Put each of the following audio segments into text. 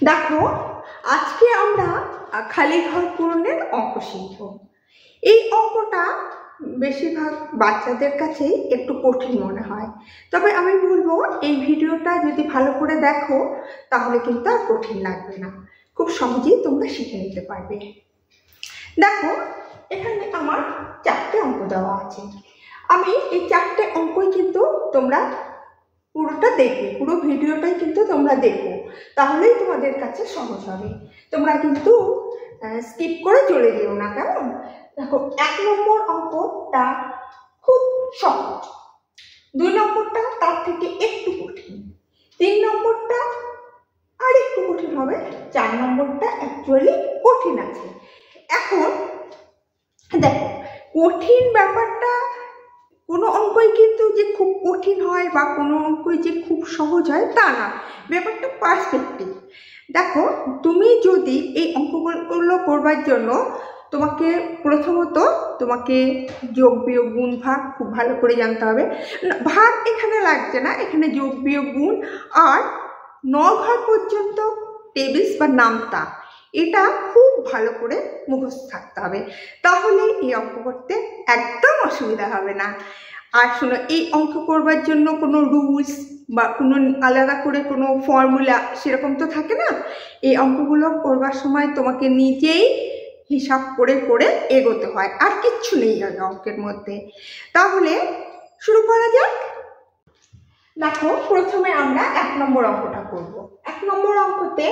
দেখো, আজকে আমরা খালি ঘর পূরণের অঙ্ক শিখব। এই অঙ্কটা বেশিরভাগ বাচ্চাদের কাছেই একটু কঠিন মনে হয়, তবে আমি বলবো এই ভিডিওটা যদি ভালো করে দেখো তাহলে কিন্তু আর কঠিন লাগবে না, খুব সহজেই তোমরা শিখে নিতে পারবে। দেখো, এখানে আমার 4টে অঙ্ক দেওয়া আছে। আমি এই 4টে অঙ্কই কিন্তু তোমরা পুরোটা দেখবে, পুরো ভিডিওটাই কিন্তু তোমরা দেখো, তাহলেই তোমাদের কাছে সহজ হবে। তোমরা কিন্তু স্কিপ করে চলে যেও না, কেমন? দেখো, 1 নম্বর অঙ্কটা খুব সহজ, 2 নম্বরটা তার থেকে একটু কঠিন, 3 নম্বরটা আর একটু কঠিন হবে, 4 নম্বরটা অ্যাকচুয়ালি কঠিন আছে। এখন দেখো, কঠিন ব্যাপারটা কোনো অঙ্কই কিন্তু যে খুব কঠিন হয় বা কোনো অঙ্কই যে খুব সহজ হয় তা না, ব্যাপারটা পার্সপেক্টিভ। দেখো, তুমি যদি এই অঙ্কগুলো করবার জন্য প্রথমত তোমাকে যোগ বিয়োগ গুণ ভাগ খুব ভালো করে জানতে হবে। ভাগ এখানে লাগছে না, এখানে যোগ বিয়োগ গুণ আর 9 ঘর পর্যন্ত টেবিলস বা নামতা, এটা খুব ভালো করে মুখস্থ থাকতে হবে, তাহলে এই অঙ্ক করতে একদম অসুবিধা হবে না। আর শোনো, এই অঙ্ক করবার জন্য কোনো রুলস বা কোনো আলাদা করে কোনো ফর্মুলা সেরকম তো থাকে না। এই অঙ্কগুলো করবার সময় তোমাকে নিজেই হিসাব করে করে এগোতে হয়, আর কিচ্ছু নেই এই অঙ্কের মধ্যে। তাহলে শুরু করা যাক। দেখো, প্রথমে আমরা 1 নম্বর অঙ্কটা করব। 1 নম্বর অঙ্কতে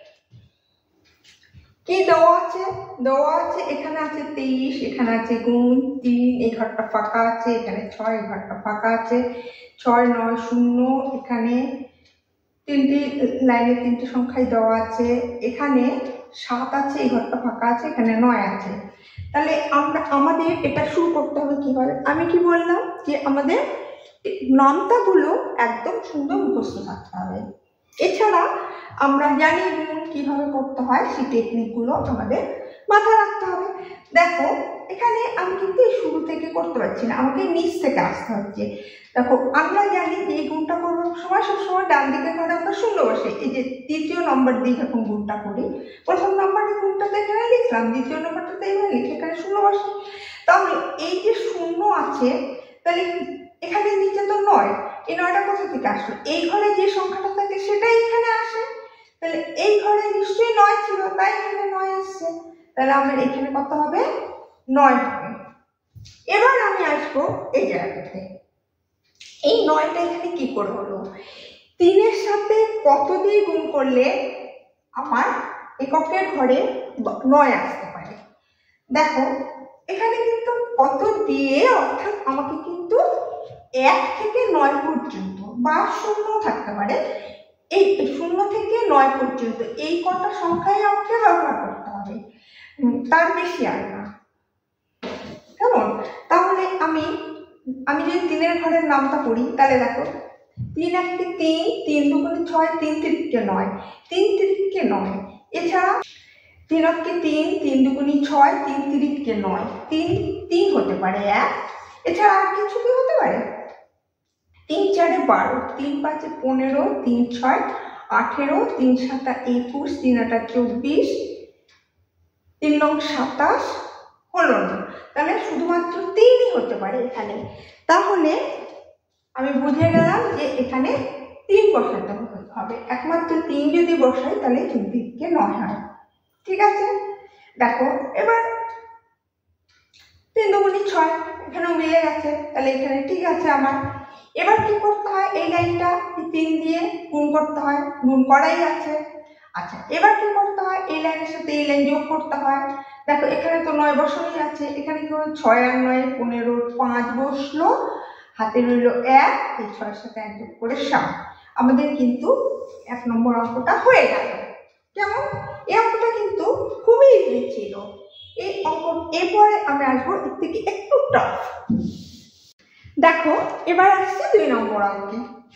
কি দেওয়া আছে? এখানে আছে 23, এখানে আছে গুণ 3, এই ঘরটা ফাঁকা আছে, এখানে 6, এই ঘরটা ফাঁকা আছে, 6, 9, 0, এখানে 3টি লাইনে 3টি সংখ্যাই দেওয়া আছে, এখানে 7 আছে, এই ঘরটা ফাঁকা আছে, এখানে 9 আছে। তাহলে আমাদের এটা শুরু করতে হবে কিভাবে? আমি কি বললাম যে আমাদের নামতাগুলো একদম সুন্দর মুখস্থ থাকতে হবে। এছাড়া আমরা জানি গুণ কিভাবে করতে হয়, সেই টেকনিকগুলো আমাদের মাথায় রাখতে হবে। দেখো, এখানে আমি কিন্তু শুরু থেকে করতে পারছি না, আমাকে নিচ থেকে আসতে হচ্ছে। দেখো, আমরা জানি যে এই গুণটা করবার সময় সবসময় ডান দিকে ঘরে আমরা শূন্য বসে, এই যে 3য় নম্বর দিয়ে যখন গুণটা করি, প্রথম নম্বরের গুণটাতে এখানে লিখলাম, 2য় নম্বরটাতে এখানে লিখে এখানে শূন্য বসে। তাহলে এই যে শূন্য আছে, তাহলে এখানে নিচে তো 9, এই 9টা কোথা থেকে আসলো? এই ঘরে যে সংখ্যাটা থাকে সেটাই এখানে আসে, তাহলে এই ঘরে নিশ্চয়ই 9 ছিল, তাই এখানে 9 আসছে। তাহলে আমার এখানে কত হবে? 9 হবে। এবার আমি আসবো এই জায়গাটাতে। এই 9টা এখানে কি করে হলো? 3 এর সাথে কত দিয়ে গুণ করলে আমার এককের ঘরে 9 আসতে পারে? দেখো, এখানে কিন্তু কত দিয়ে, অর্থাৎ আমাকে কিন্তু 1 থেকে 9 পর্যন্ত বা 0 থাকতে পারে, এই 0 থেকে 9 পর্যন্ত এই কটা সংখ্যাই আমাকে ব্যবহার করতে হবে, তার বেশি আর না, কেমন? তাহলে আমি যদি 3 এর ঘরের নামটা করি, তাহলে দেখো, 3 একটি 3, 3 দুগুণে 6, 3 তিরিকে 9, 3 তিরিকে 9, এছাড়া 3 একটি 3, 3 দুগুণে 6, 3 তিরিকে 9, 3 হতে পারে 1, এছাড়া আর কিছু কি হতে পারে? 3 4 12, 3 5 15, 3 6 18, 3 7 21, 3 8 24, 3 9 27 হলো না, তাহলে শুধুমাত্র 3ই হতে পারে এখানে। তাহলে আমি বুঝে গেলাম যে এখানে 3 বসাতে হবে, একমাত্র 3 যদি বসাই তাহলে 3 থেকে 9 হয়। ঠিক আছে? দেখো, এবার 3 দুগুণে 6, এখানেও মিলে গেছে, তাহলে এখানে ঠিক আছে আমার। এবার কি করতে হয়? এই লাইনটা 3 দিয়ে গুণ করতে হয়, গুণ করাই আছে। আচ্ছা, এবার কি করতে হয়? এই লাইনের সাথে এই লাইন যোগ করতে হয়। দেখো, এখানে তো 9 বসানোই আছে, এখানে কি হলো? 6 আর 9 15, 5 বসলো, হাতে রইল 1, এই 6 এর সাথে 1 যোগ করে 7। আমাদের কিন্তু 1 নম্বর অঙ্কটা হয়ে গেল। কেমন? এই অঙ্কটা কিন্তু খুবই ইজি ছিল। এই অঙ্ক এরপরে আমি আসবো এর থেকে একটু টাফ। দেখো, এবার আসছে 2 নম্বর অঙ্কে।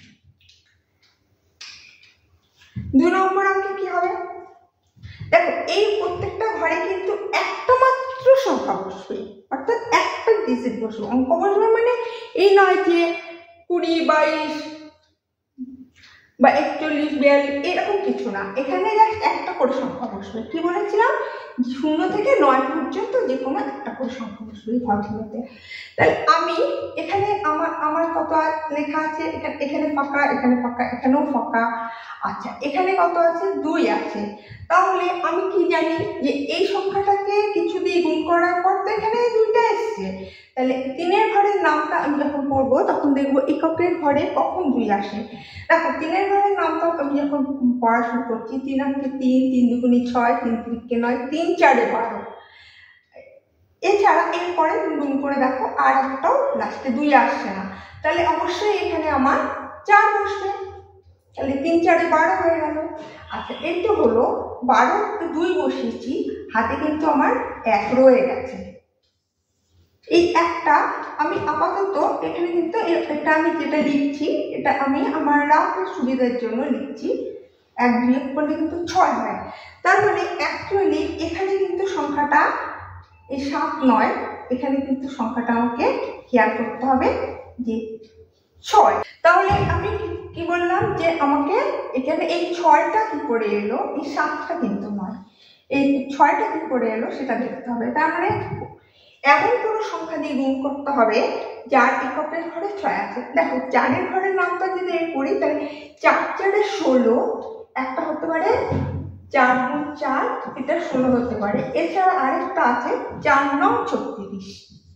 2 নম্বর অঙ্কে কি হবে? দেখো, এই প্রত্যেকটা ঘরে কিন্তু একটা মাত্র সংখ্যা বসবে, অর্থাৎ একটা ডিজিট বসবে। অঙ্ক বসবে মানে এই নয় যে 20, 22 বা 41 42 এরকম কিছু না, এখানে জাস্ট একটা করে সংখ্যা বসবে। কি বলেছিলাম, 0 থেকে 9 পর্যন্ত যে কোনো একটা করে সংখ্যা বসবে এই ঘরগুলোতে। তাহলে আমি এখানে আমার কত লেখা আছে, এখানে ফাঁকা, এখানে ফাঁকা, এখানেও ফাঁকা। আচ্ছা, এখানে কত আছে, 2 আছে। তাহলে আমি কি জানি যে এই সংখ্যাটাকে কিছু দিয়ে গুণ করার পর তো এখানে 2টা এসছে। তাহলে 3-এর ঘরের নামটা আমি যখন করবো তখন দেখবো এককের ঘরে কখন 2 আসে। দেখো 3-এর ঘরের নামটা আমি যখন পড়া শুরু করছি, 3 8 3, 3 2 6, 3 3 9, 3 4 12। এছাড়া এরপরে গুণ করে দেখো আর একটাও লাস্টে 2 আসছে না, তাহলে অবশ্যই এখানে আমার 4 বসবে। তাহলে 3 4 12 হয়ে গেল। আচ্ছা, এই তো হলো 12 2 বসিয়েছি, হাতে কিন্তু আমার 1 রয়ে গেছে। এই একটা আমি আপাতত এখানে কিন্তু এটা আমি যেটা লিখছি এটা আমি আমার রাফের সুবিধার জন্য লিখছি। 1 বিয়োগ করলে কিন্তু 6 হয়। তার মানে অ্যাকচুয়ালি এখানে কিন্তু সংখ্যাটা এই 7 9, এখানে কিন্তু সংখ্যাটা আমাকে খেয়াল করতে হবে যে 6। তাহলে আমি কি বললাম যে আমাকে এখানে এই 6টা কি করে এলো, এই 7টা কিন্তু নয়, এই 6টা কি করে এলো সেটা দেখতে হবে। তার মানে এমন কোনো সংখ্যা দিয়ে গুণ করতে হবে যার এককের ঘরে 6 আছে। দেখো 4-এর ঘরের নামটা যদি আমি করি তাহলে 4 4 16, একটা হতে পারে 4 গুণ 4, এটা 16 হতে পারে। এছাড়া আরেকটা আছে 4 9 36।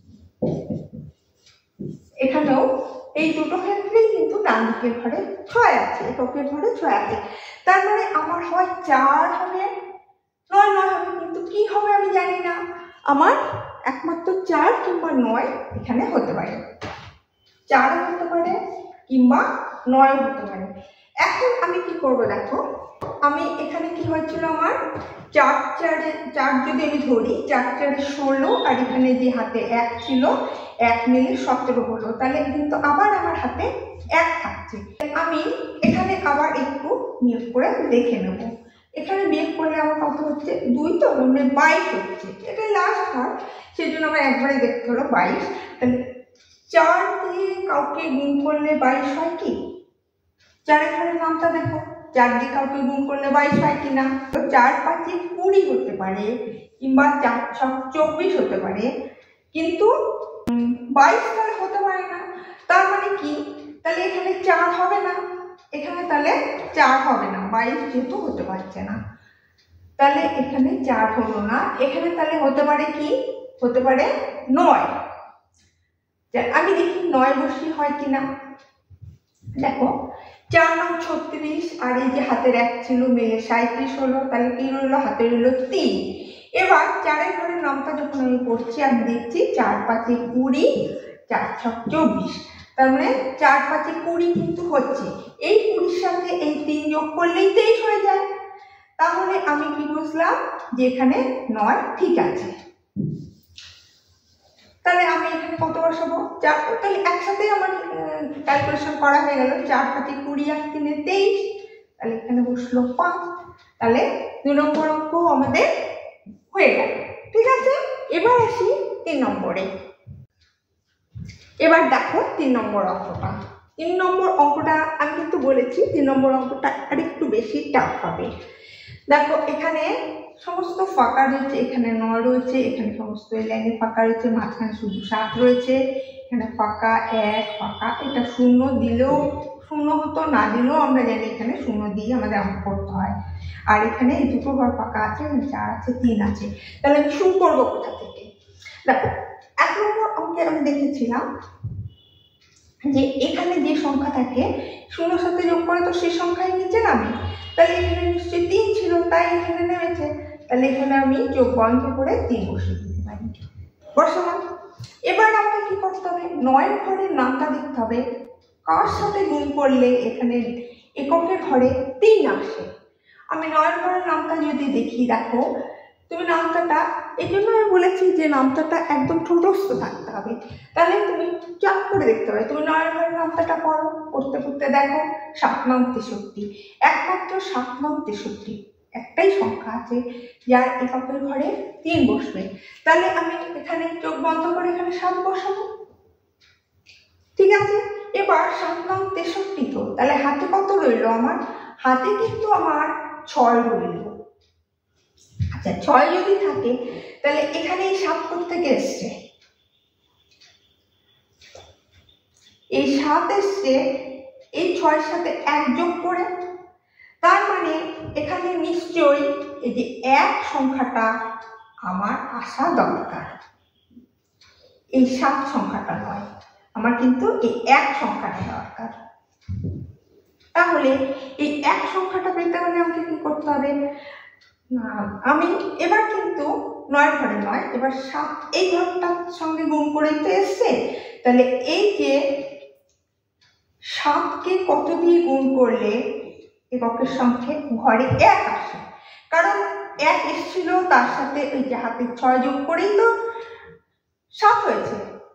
এখানেও এই দুটো ক্ষেত্রেই কিন্তু ডান দিকের ঘরে 6 আছে, এককের ঘরে 6 আছে। তার মানে আমার হয় 4 হবে, 9 9 হবে, কিন্তু কি হবে আমি জানি না। আমার একমাত্র 4 কিংবা 9 এখানে হতে পারে, 4 হতে পারে কিংবা 9 হতে পারে। এখন আমি কি করব, দেখো আমি এখানে কি হয়েছিল, আমার 4 4 যদি আমি ধরি, 4 4 16, আর এখানে যে হাতে 1 ছিল 1 মিলে 17 হলো। তাহলে কিন্তু আবার আমার হাতে 1 থাকছে। আমি এখানে আবার একটু বিয়োগ করে দেখে নেব। এখানে বিয়োগ করলে আমার কত হচ্ছে, 2 তো মানে 22 হচ্ছে। এটা লাস্ট ঘর, সেই জন্য আমার একবারে দেখতে হলো 22। তাহলে 4 দিয়ে কাউকে গুণ করলে 22 হয় কি? 4-এর ঘরের নামটা দেখো, 4 দিয়ে কাউকে গুণ করলে 22 হয় কিনা? তো 4 5 20 হতে পারে, কিংবা 4 6 24 হতে পারে, কিন্তু 22 তাহলে হতে পারে না। তার মানে কি, তাহলে এখানে 4 হবে না, এখানে তাহলে 4 হবে না, 22 যেহেতু হতে পারছে না, তাহলে এখানে 4 হলো না। এখানে তাহলে হতে পারে কি, হতে পারে 9। আমি দেখি 9 বসিয়ে হয় কিনা। দেখো 4 9 36, আর এই যে হাতের 1 ছিল মিলে 37 হলো। তাহলে কি রইলো, হাতে রইলো 3। এবার 4-এর ঘরের নামটা যখন আমি পড়ছি আমি দেখছি 4 5 20, 4 6 24। তার মানে 4 5 20 কিন্তু হচ্ছে। এই 20-র সাথে এই 3 যোগ করলেই 23 হয়ে যায়। তাহলে আমি কি বুঝলাম যে এখানে 9 ঠিক আছে। তাহলে আমি এখানে কত বসাবো, 4, তাহলে একসাথে আমার ক্যালকুলেশন করা হয়ে গেল। 4 5 20 আর 3 23, তাহলে এখানে বসলো 5। তাহলে 2 নম্বর অঙ্ক আমাদের হয়ে গেল। ঠিক আছে, এবার আসি 3 নম্বরে। এবার দেখো 3 নম্বর অঙ্কটা। 3 নম্বর অঙ্কটা আমি কিন্তু বলেছি 3 নম্বর অঙ্কটা আরেকটু বেশি টাফ হবে। দেখো এখানে সমস্ত ফাঁকা রয়েছে, এখানে 9 রয়েছে, এখানে সমস্ত এই লাইনে ফাঁকা রয়েছে, মাঝখানে শুধু 7 রয়েছে, এখানে ফাঁকা 1 ফাঁকা। এটা 0 দিলেও 0 হতো, না দিলেও আমরা জানি এখানে 0 দিয়ে আমাদের অঙ্ক করতে হয়। আর এখানে দুটো ঘর ফাঁকা আছে, 4 আছে, 3 আছে। তাহলে আমি শুরু করবো কোথা থেকে? দেখো 1 নম্বর অঙ্কে আমি দেখেছিলাম যে এখানে যে সংখ্যা থাকে 0 সাথে যোগ করে তো সেই সংখ্যাই নিচে নামে। তাহলে এখানে নিশ্চয়ই 3 ছিল, তাই এখানে নেমেছে। তাহলে এখানে আমি যোগ বন্ধ করে 3 বসিয়ে দিতে পারি, বসালাম। এবার আমাকে কি করতে হবে, 9-এর ঘরের নামটা দেখতে হবে কার সাথে গুণ করলে এখানে এককের ঘরে 3 আসে। আমি 9-এর ঘরের নামটা যদি দেখি, দেখো তুমি নামটাটা, এই জন্য আমি বলেছি যে নামটাটা একদম ঠোঁটস্থ থাকতে হবে। তাহলে তুমি চাপ করে দেখতে হবে। তুমি 9-এর ঘরের নামটাটা পড়ো, পড়তে পড়তে দেখো 7 9 63, একমাত্র 7 9 63 একটাই সংখ্যা আছে যার এককের ঘরে 3 বসবে। তাহলে আমি এখানে চোখ বন্ধ করে এখানে 7 বসাবো। ঠিক আছে, এবার 7 9 63 তো, তাহলে হাতে কত রইল আমার? হাতে কিন্তু আমার 6 রইল। আচ্ছা 6 যদি থাকে তাহলে এখানে এই 7 থেকে এসছে, এই 7 এসছে, এই 6 সাথে 1 যোগ করে, তার মানে এখানে নিশ্চয়ই এই যে 1 সংখ্যাটা আমার আসা দরকার। এই 7 সংখ্যাটা নয়, আমার কিন্তু এই 1 সংখ্যাটা দরকার। তাহলে এই 1 সংখ্যাটা পেতে হলে আমাকে কি করতে হবে? আমি এবার কিন্তু 9 ঘরে নয়, এবার 7 এই ঘরটার সঙ্গে গুণ করেই তো এসছে। তাহলে এই যে 7কে কত দিয়ে গুণ করলে এককের সংখ্যে ঘরে 1 আসে, কারণ 1 এসেছিল, তার সাথে ওই যে হাতে 6 যোগ করেই তো 7 হয়েছে।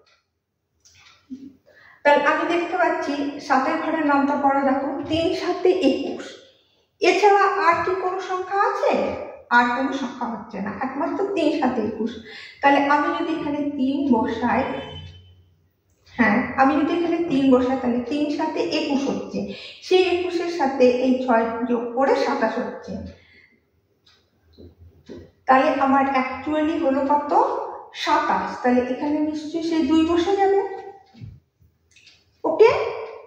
তাহলে আমি দেখতে পাচ্ছি 7 ঘরের নামটা পড়া, দেখো 3 7 21। এছাড়া আর কি কোনো সংখ্যা আছে? আর কোনো সংখ্যা হচ্ছে না, একমাত্র 3 7 21। তাহলে আমি যদি এখানে 3 বসাই, হ্যাঁ আমি যদি এখানে 3 বসাই তাহলে 3 7 21 হচ্ছে, সেই 21-এর সাথে এই 6 যোগ করে 27 হচ্ছে। তাহলে আমার অ্যাকচুয়ালি হলো কত? 27। তাহলে এখানে নিশ্চয়ই সেই 2 বসে যাবে। ওকে,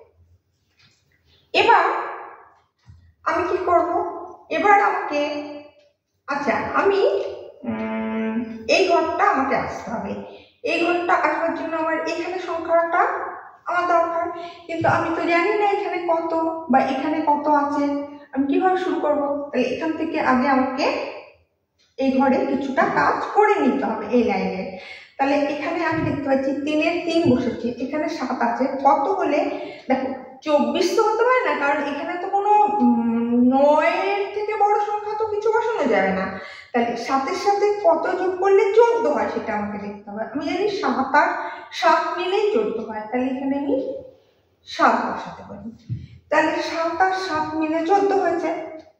এবার আমি কি করব? এবার আমাকে, আচ্ছা আমি এই ঘরটা আমাকে আসতে হবে। এই ঘরটা আসবার জন্য আমার এখানে সংখ্যাটা আমার দরকার, কিন্তু আমি তো জানি না এখানে কত বা এখানে কত আছে। আমি কিভাবে শুরু করব? তাহলে এখান থেকে আগে আমাকে এই ঘরে কিছুটা কাজ করে নিতে হবে এই লাইনে। তাহলে এখানে আমি দেখতে পাচ্ছি 3-এর 3 বসেছে, এখানে 7 আছে, কত হলে দেখো 24 তো হতে পারে না, কারণ এখানে তো কোনো 9-এর থেকে বড় সংখ্যা তো কিছু বসানো যাবে না। তাহলে 7-এর সাথে কত যোগ করলে 14 হয় সেটা আমাকে দেখতে হবে। আমি জানি 7 আর 7 মিলেই 14 হয়, তাহলে এখানে আমি 7 বসাতে পারি। তাহলে 7 আর 7 মিলে 14 হয়েছে।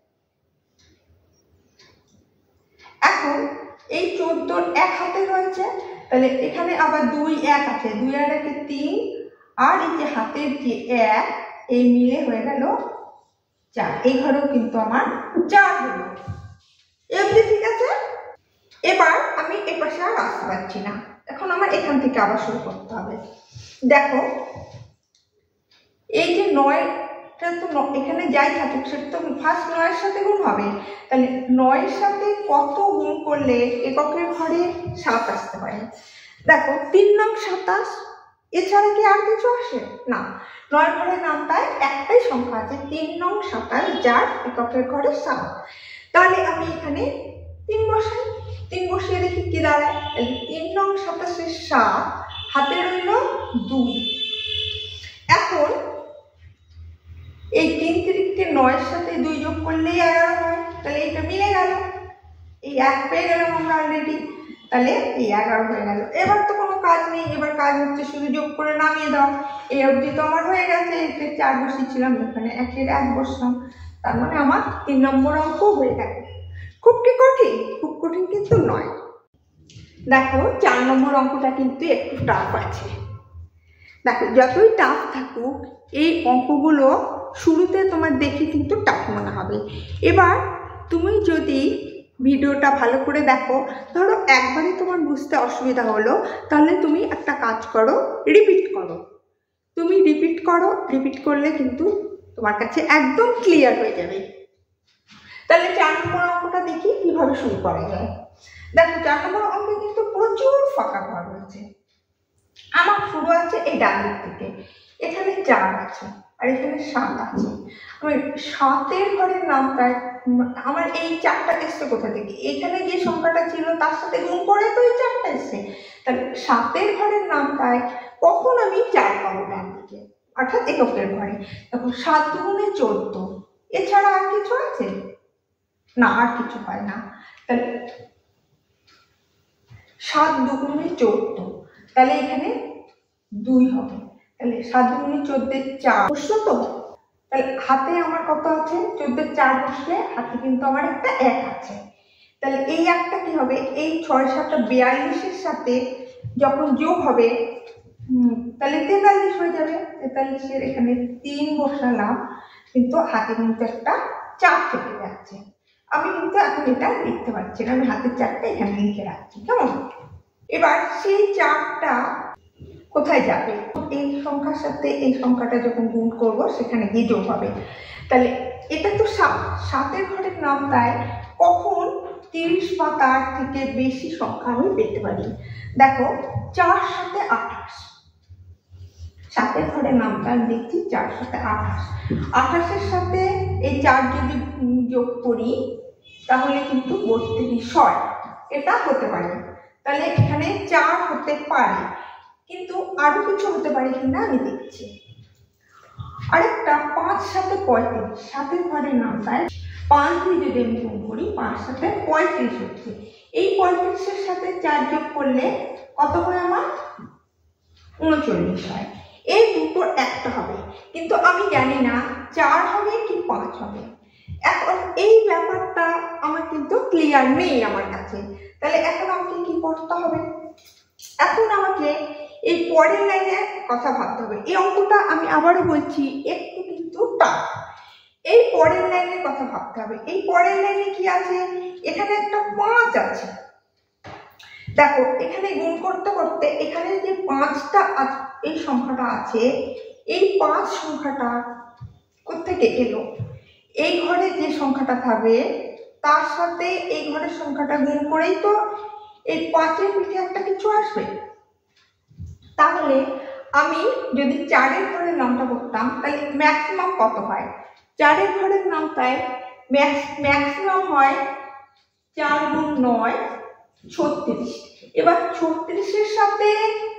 এখন এই 14 এক হাতে রয়েছে, তাহলে এখানে আবার 2 1 আছে, 2 আর 1 3, আর এই যে হাতের যে 1 এই মিলে হয়ে গেল 4। এই ঘরেও কিন্তু আমার 4 হলো। এমনি ঠিক আছে। এবার আমি এই পাশে আর আসতে পারছি না, এখন আমার এখান থেকে আবার শুরু করতে হবে। দেখো এই যে 9টা তো এখানে যাই থাকুক সেটা তো ফার্স্ট 9-এর সাথে গুণ হবে, তাহলে 9-এর সাথে কত গুণ করলে এককের ঘরে 7 আসতে পারে? দেখো 3 নং 27, এছাড়া কি আর কিছু আসে না? 9 ঘরের নামটায় একটাই সংখ্যা আছে 3 নং 27, যার এককের ঘরে 7। তাহলে আমি এখানে 3 বসাই, 3 বসিয়ে দেখি কি দাঁড়ায়। 3 নং 27-এর 7, হাতে রইল 2। এখন এই 3 3-কে 9-এর সাথে 2 যোগ করলেই 11 হয়, তাহলে এটা মিলে গেল, এই 1 পেয়ে গেলাম আমরা অলরেডি, তাহলে এই 11 হয়ে গেল। এবার তো কোনো কাজ নেই, এবার কাজ হচ্ছে শুধু যোগ করে নামিয়ে দাও। এই অবধি তো আমার হয়ে গেছে, এতে 4 বসিয়েছিলাম, এখানে 1-এর 1 বসলাম, তার মানে আমার 3 নম্বর অঙ্ক হয়ে গেল। খুব কি কঠিন? খুব কঠিন কিন্তু নয়। দেখো 4 নম্বর অঙ্কটা কিন্তু একটু টাফ আছে। দেখো যতই টাফ থাকুক এই অঙ্কগুলো শুরুতে তোমার দেখে কিন্তু টাফ মনে হবে। এবার তুমি যদি ভিডিওটা ভালো করে দেখো, ধরো একবারে তোমার বুঝতে অসুবিধা হলো, তাহলে তুমি একটা কাজ করো, রিপিট করো। তুমি রিপিট করো, রিপিট করলে কিন্তু তোমার কাছে একদম ক্লিয়ার হয়ে যাবে। তাহলে 4 নম্বর অঙ্কটা দেখি কিভাবে শুরু করা যায়। দেখো 4 নম্বর অঙ্কে কিন্তু প্রচুর ফাঁকা ঘর রয়েছে। আমার শুরু আছে এই ডান দিক থেকে, এখানে 4 আছে আর এখানে 7 আছে। আমি 7-এর ঘরের নামটা, আমার এই 4টা এসছে কোথা থেকে? এখানে যে সংখ্যাটা ছিল তার সাথে গুণ করে তো এই 4টা এসছে। তাহলে 7-এর ঘরের নামটায় কখন আমি 4 পাবো ডান দিকে, অর্থাৎ এককের ঘরে। দেখো 7 দুগুণে 14, এছাড়া আর কিছু আছে না? আর কিছু হয় না। তাহলে 7 দুগুণে 14, তাহলে এখানে 2 হবে। তাহলে 7 দুগুণে 14, 4 বসলো তো। তাহলে হাতে আমার কত আছে? 14 4 বসলে হাতে কিন্তু আমার একটা 1 আছে। তাহলে এই একটা কি হবে? এই 6 7 42-এর সাথে যখন যোগ হবে তাহলে 43 হয়ে যাবে। 43-এর এখানে 3 বসালাম, কিন্তু হাতে কিন্তু একটা 4 থেকে যাচ্ছে। আমি কিন্তু এখন এটা লিখতে পারছি না, আমি হাতের 4টা এখানে লিখে রাখছি, কেমন? এবার সেই 4টা কোথায় যাবে? এই সংখ্যার সাথে এই সংখ্যাটা যখন গুণ করব সেখানে গিয়ে যোগ হবে। তাহলে এটা তো 7-এর ঘরের নাম, তাই কখন 30 বা তার থেকে বেশি সংখ্যা আমি পেতে পারি? দেখো 4 7 28, 7-এর ঘরের নামটা আমি দেখছি 4 7 28। 28-এর সাথে এই 4 যদি যোগ করি তাহলে কিন্তু 32 হয়, এটা হতে পারে। তাহলে এখানে 4 হতে পারে, কিন্তু আরো কিছু হতে পারে কিনা আমি দেখছি। আরেকটা 5 7 35, 7-এর ঘরের নামটায় 5 দিয়ে যদি আমি গুণ করি 5 7 35 হচ্ছে। এই 35-এর সাথে 4 যোগ করলে কত হয় আমার? 39 হয়। এই দুটো একটা হবে, কিন্তু আমি জানি না 4 হবে কি 5 হবে। এখন এই ব্যাপারটা আমার কিন্তু ক্লিয়ার নেই আমার কাছে। তাহলে এখন আমাকে কি করতে হবে? এখন আমাকে এই পরের লাইনে কথা ভাবতে হবে। এই অঙ্কটা আমি আবারও বলছি একটু কিন্তু টাফ। এই পরের লাইনের কথা ভাবতে হবে। এই পরের লাইনে কি আছে? এখানে একটা 5 আছে। দেখো এখানে গুণ করতে করতে এখানে যে 5টা এই সংখ্যাটা আছে, এই 5 সংখ্যাটা কোত্থেকে এলো? এই ঘরে যে সংখ্যাটা থাকবে তার সাথে এই ঘরের সংখ্যাটা গুণ করেই তো এই 5-এর পিঠে একটা কিছু আসবে। তাহলে আমি যদি 4-এর ঘরের নামটা করতাম তাহলে ম্যাক্সিমাম কত হয়? 4-এর ঘরের নামটায় ম্যাক্সিমাম হয় 4 গুণ 9 36। এবার 36-এর সাথে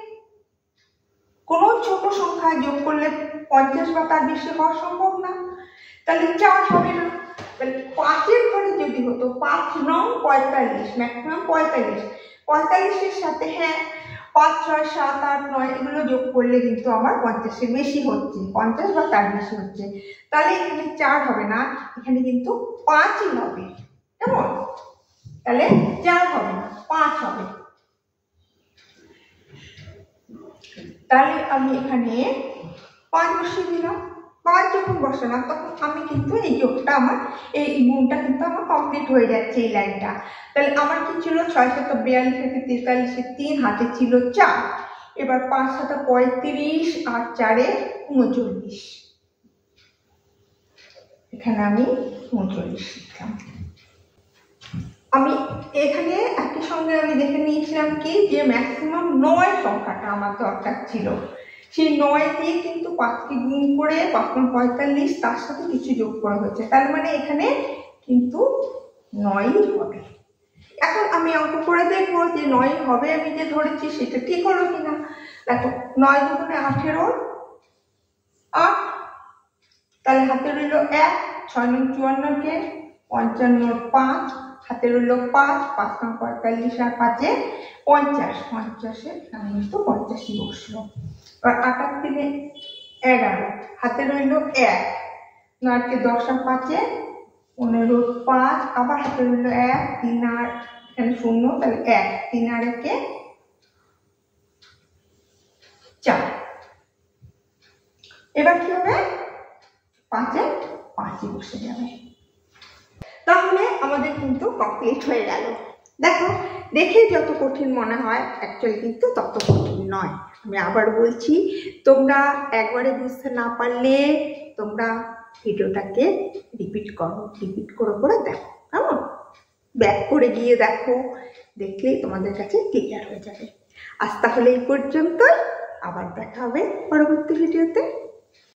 কোনো ছোট সংখ্যা যোগ করলে 50 বা তার বেশি হওয়া সম্ভব না, তাহলে 4 হবে না। তাহলে 5-এর ঘরে যদি হতো 5 9 45, ম্যাক্সিমাম 45, 45-এর সাথে হ্যাঁ 5 6 7 8 9 এগুলো যোগ করলে কিন্তু আমার 50-এর বেশি হচ্ছে, 50 বা তার বেশি হচ্ছে। তাহলে এখানে 4 হবে না, এখানে কিন্তু 5ই হবে, কেমন? তাহলে 4 হবে না, 5 হবে। তাহলে আমি এখানে 5 বসিয়ে দিলাম। 5 যখন বসালাম তখন আমি কিন্তু এই যোগটা আমার এই গুণটা কিন্তু আমার কমপ্লিট হয়ে যাচ্ছে এই লাইনটা। তাহলে আমার কি ছিল? 6 7 42 থেকে 43-এ 3, হাতে ছিল 4। এবার 5 7 35 আর 4-এ 39। এখানে আমি 39 লিখলাম। আমি এখানে একই সঙ্গে আমি দেখে নিয়েছিলাম কি যে ম্যাক্সিমাম 9 সংখ্যাটা আমার দরকার ছিল। সেই 9 দিয়ে কিন্তু 5কে গুণ করে 5 45 তার সাথে কিছু যোগ করা হয়েছে, তার মানে এখানে কিন্তু 9ই হবে। এখন আমি অঙ্ক করে দেখবো যে 9 হবে আমি যে ধরেছি সেটা ঠিক হলো কিনা। দেখো 9 দুগুণে 18 8, তাহলে হাতে রইল 1, 6 9 54-কে 55 5, হাতে রইল 5, 5 45 আর 5-এ 50, 50-এ আমি কিন্তু 50ই বসলো। আর 8 আর 3-এ 11, হাতে রইল 1, 9-কে 10 আর 5-এ 15 5, আবার হাতে রইল 1, 3 আর এখানে 0, তাহলে 1, 3 আর 1-এ 4। এবার কি হবে? 5-এ 5ই বসে যাবে। তাহলে আমাদের কিন্তু কমপ্লিট হয়ে গেল। দেখো দেখে যত কঠিন মনে হয় অ্যাকচুয়ালি কিন্তু তত কঠিন নয়। আমি আবার বলছি, তোমরা একবারে বুঝতে না পারলে তোমরা ভিডিওটাকে রিপিট করে দেখো, কেমন? ব্যাক করে গিয়ে দেখো, দেখলেই তোমাদের কাছে ক্লিয়ার হয়ে যাবে। আজ তাহলে এই পর্যন্ত, আবার দেখা হবে পরবর্তী ভিডিওতে।